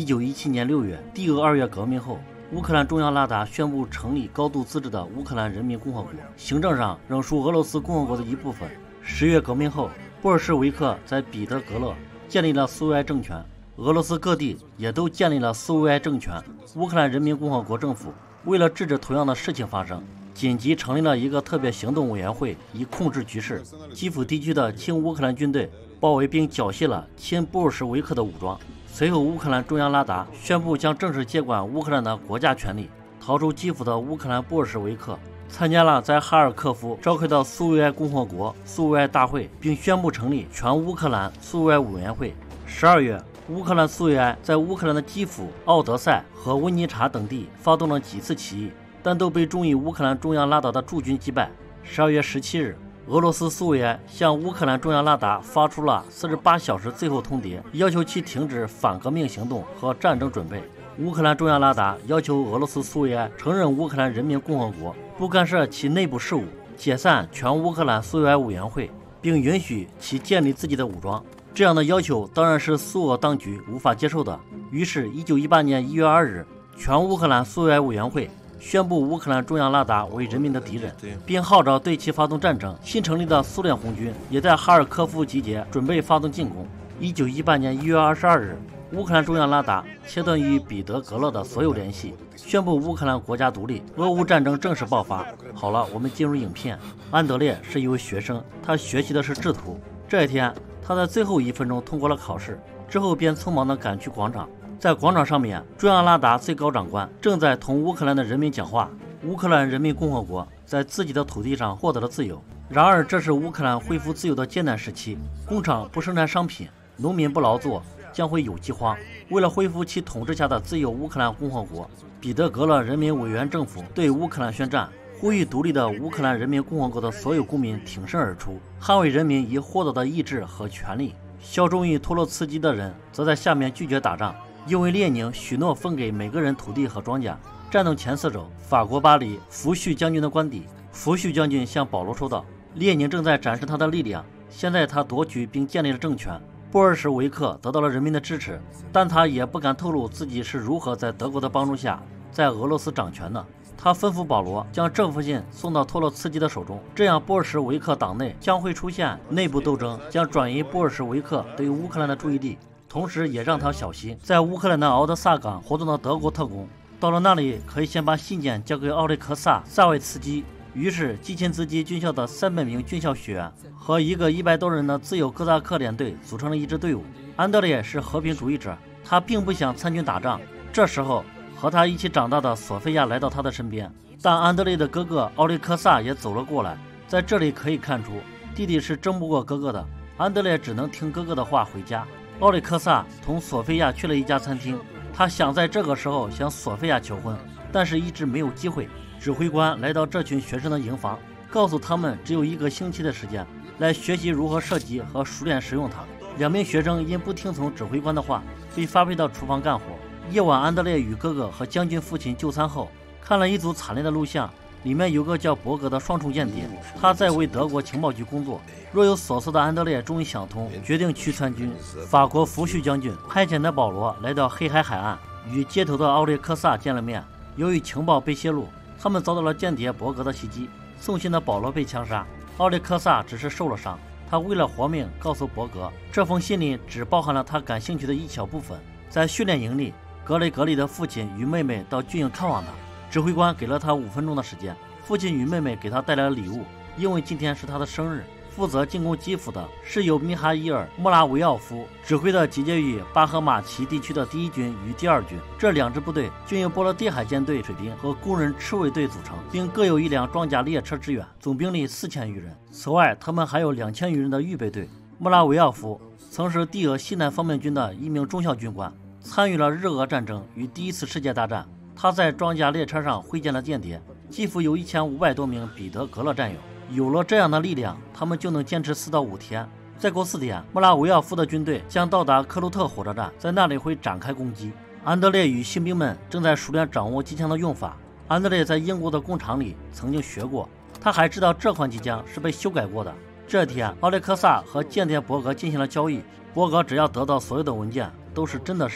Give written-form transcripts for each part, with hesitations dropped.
1917年6月，帝俄2月革命后，乌克兰中央拉达宣布成立高度自治的乌克兰人民共和国，行政上仍属俄罗斯共和国的一部分。10月革命后，布尔什维克在彼得格勒建立了苏维埃政权，俄罗斯各地也都建立了苏维埃政权。乌克兰人民共和国政府为了制止同样的事情发生，紧急成立了一个特别行动委员会，以控制局势。基辅地区的亲乌克兰军队包围并缴械了亲布尔什维克的武装。随后，乌克兰中央拉达宣布将正式接管乌克兰的国家权力。逃出基辅的乌克兰布尔什维克参加了在哈尔科夫召开的苏维埃共和国苏维埃大会，并宣布成立全乌克兰苏维埃委员会。12月，乌克兰苏维埃在乌克兰的基辅、奥德赛和温尼察等地发动了几次起义，但都被忠于乌克兰中央拉达的驻军击败。12月17日，俄罗斯苏维埃向乌克兰中央拉达发出了48小时最后通牒，要求其停止反革命行动和战争准备。乌克兰中央拉达要求俄罗斯苏维埃承认乌克兰人民共和国，不干涉其内部事务，解散全乌克兰苏维埃委员会，并允许其建立自己的武装。这样的要求当然是苏俄当局无法接受的。于是1918年1月2日，全乌克兰苏维埃委员会宣布乌克兰中央拉达为人民的敌人，并号召对其发动战争。新成立的苏联红军也在哈尔科夫集结，准备发动进攻。1918年1月22日，乌克兰中央拉达切断与彼得格勒的所有联系，宣布乌克兰国家独立。俄乌战争正式爆发。好了，我们进入影片。安德烈是一位学生，他学习的是制图。这一天，他在最后1分钟通过了考试，之后便匆忙地赶去广场。在广场上面，中央拉达最高长官正在同乌克兰的人民讲话。乌克兰人民共和国在自己的土地上获得了自由。然而，这是乌克兰恢复自由的艰难时期，工厂不生产商品，农民不劳作，将会有饥荒。为了恢复其统治下的自由乌克兰共和国，彼得格勒人民委员政府对乌克兰宣战，呼吁独立的乌克兰人民共和国的所有公民挺身而出，捍卫人民已获得的意志和权利。效忠于托洛茨基的人则在下面拒绝打仗，因为列宁许诺分给每个人土地和庄稼。战斗前4周，法国巴黎福煦将军的官邸，福煦将军向保罗说道，列宁正在展示他的力量，现在他夺取并建立了政权。布尔什维克得到了人民的支持，但他也不敢透露自己是如何在德国的帮助下在俄罗斯掌权的。他吩咐保罗将政府信送到托洛茨基的手中，这样布尔什维克党内将会出现内部斗争，将转移布尔什维克对乌克兰的注意力，同时也让他小心在乌克兰的敖德萨港活动的德国特工。到了那里，可以先把信件交给奥列克萨·萨维茨基。于是基钦兹基军校的300名军校学员和一个100多人的自由哥萨克连队组成了一支队伍。安德烈是和平主义者，他并不想参军打仗。这时候，和他一起长大的索菲亚来到他的身边，但安德烈的哥哥奥利克萨也走了过来。在这里可以看出，弟弟是争不过哥哥的。安德烈只能听哥哥的话回家。奥利克萨同索菲亚去了一家餐厅，他想在这个时候向索菲亚求婚，但是一直没有机会。指挥官来到这群学生的营房，告诉他们只有1个星期的时间来学习如何射击和熟练使用它。2名学生因不听从指挥官的话，被发配到厨房干活。夜晚，安德烈与哥哥和将军父亲就餐后，看了一组惨烈的录像，里面有个叫伯格的双重间谍，他在为德国情报局工作。若有所思的安德烈终于想通，决定去参军。法国福煦将军派遣的保罗来到黑海海岸，与街头的奥列克萨见了面。由于情报被泄露，他们遭到了间谍伯格的袭击，送信的保罗被枪杀，奥列克萨只是受了伤。他为了活命，告诉伯格，这封信里只包含了他感兴趣的一小部分。在训练营里，格雷格里的父亲与妹妹到军营看望他，指挥官给了他5分钟的时间。父亲与妹妹给他带来了礼物，因为今天是他的生日。负责进攻基辅的是由米哈伊尔·穆拉维奥夫指挥的集结于巴赫马奇地区的第1军与第2军，这2支部队均由波罗的海舰队水兵和工人赤卫队组成，并各有1辆装甲列车支援，总兵力4000余人。此外，他们还有2000余人的预备队。穆拉维奥夫曾是帝俄西南方面军的一名中校军官，参与了日俄战争与第1次世界大战。他在装甲列车上会见了间谍。基辅有1500多名彼得格勒战友。有了这样的力量，他们就能坚持4到5天。再过4天，穆拉维奥夫的军队将到达克鲁特火车站，在那里会展开攻击。安德烈与新兵们正在熟练掌握机枪的用法。安德烈在英国的工厂里曾经学过，他还知道这款机枪是被修改过的。这天，奥列克萨和间谍伯格进行了交易，伯格只要得到所有的文件都是真的事，他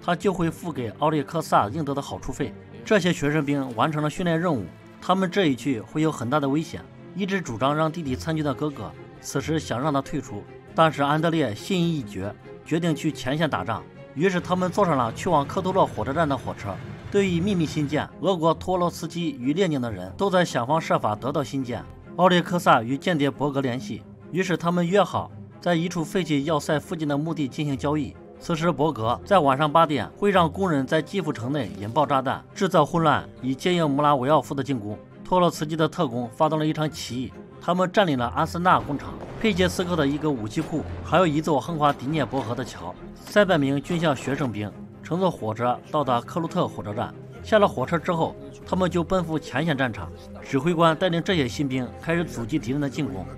他就会付给奥列克萨应得的好处费。这些学生兵完成了训练任务，他们这一去会有很大的危险。一直主张让弟弟参军的哥哥，此时想让他退出，但是安德烈心意已决，决定去前线打仗。于是他们坐上了去往科托洛火车站的火车。对于秘密信件，俄国托洛茨基与列宁的人都在想方设法得到信件。奥列克萨与间谍伯格联系，于是他们约好在一处废弃要塞附近的墓地进行交易。此时伯格在晚上8点会让工人在基辅城内引爆炸弹，制造混乱，以接应穆拉维奥夫的进攻。托洛茨基的特工发动了一场起义，他们占领了安斯纳工厂、佩杰斯克的一个武器库，还有一座横跨迪涅伯河的桥。300名军校学生兵乘坐火车到达克鲁特火车站，下了火车之后，他们就奔赴前线战场。指挥官带领这些新兵开始阻击敌人的进攻。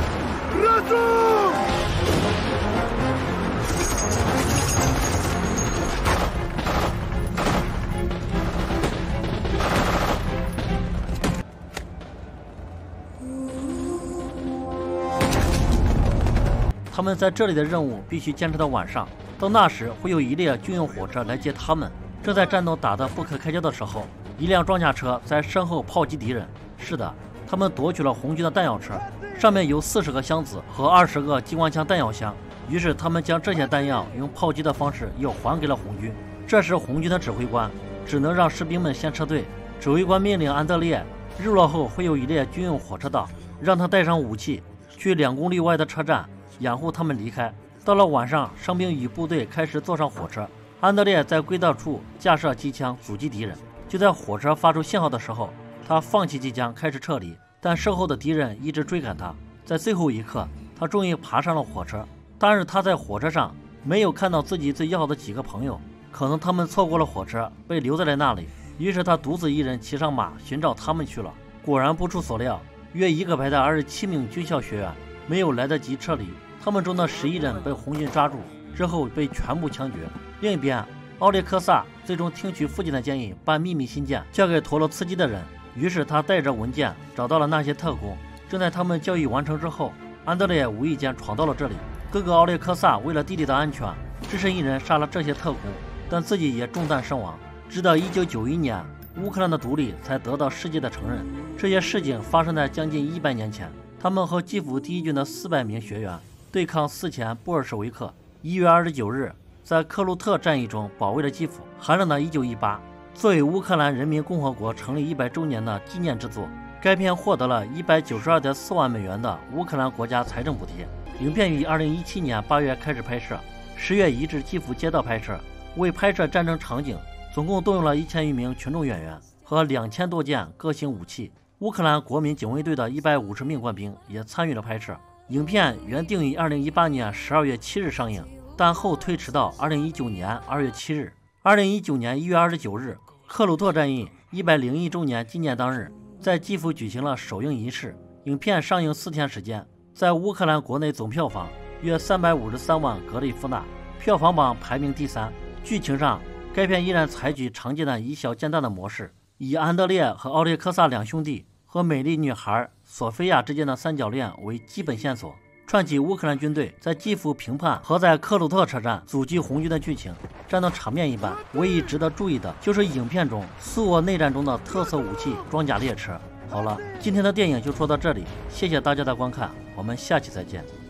他们在这里的任务必须坚持到晚上，到那时会有一列军用火车来接他们。正在战斗打得不可开交的时候，一辆装甲车在身后炮击敌人。是的，他们夺取了红军的弹药车，上面有40个箱子和20个机关枪弹药箱。于是他们将这些弹药用炮击的方式又还给了红军。这时红军的指挥官只能让士兵们先撤退。指挥官命令安德烈，日落后会有一列军用火车到，让他带上武器去2公里外的车站掩护他们离开。到了晚上，伤兵与部队开始坐上火车。安德烈在轨道处架设机枪阻击敌人。就在火车发出信号的时候，他放弃机枪开始撤离，但身后的敌人一直追赶他。在最后一刻，他终于爬上了火车。但是他在火车上没有看到自己最要好的几个朋友，可能他们错过了火车，被留在了那里。于是他独自一人骑上马寻找他们去了。果然不出所料，约1个排的27名军校学员没有来得及撤离，他们中的11人被红军抓住，之后被全部枪决。另一边，奥列克萨最终听取父亲的建议，把秘密信件交给陀罗茨基的人。于是他带着文件找到了那些特工。正在他们交易完成之后，安德烈无意间闯到了这里。哥哥奥列克萨为了弟弟的安全，只身一人杀了这些特工，但自己也中弹身亡。直到1991年，乌克兰的独立才得到世界的承认。这些事情发生在将近100年前。他们和基辅第一军的400名学员对抗4前布尔什维克。1月29日，在克鲁特战役中保卫了基辅。寒冷的1918，作为乌克兰人民共和国成立100周年的纪念之作，该片获得了192.4万美元的乌克兰国家财政补贴。影片于2017年8月开始拍摄，10月移至基辅街道拍摄。为拍摄战争场景，总共动用了1000余名群众演员和2000多件各型武器。乌克兰国民警卫队的150名官兵也参与了拍摄。影片原定于2018年12月7日上映，但后推迟到2019年2月7日。2019年1月29日，克鲁特战役101周年纪念当日，在基辅举行了首映仪式。影片上映4天时间，在乌克兰国内总票房约353万格里夫纳，票房榜排名第3。剧情上，该片依然采取常见的以小见大的模式，以安德烈和奥列克萨两兄弟和美丽女孩索菲亚之间的三角恋为基本线索，串起乌克兰军队在基辅平叛和在克鲁特车站阻击红军的剧情。战斗场面一般，唯一值得注意的就是影片中苏俄内战中的特色武器装甲列车。好了，今天的电影就说到这里，谢谢大家的观看，我们下期再见。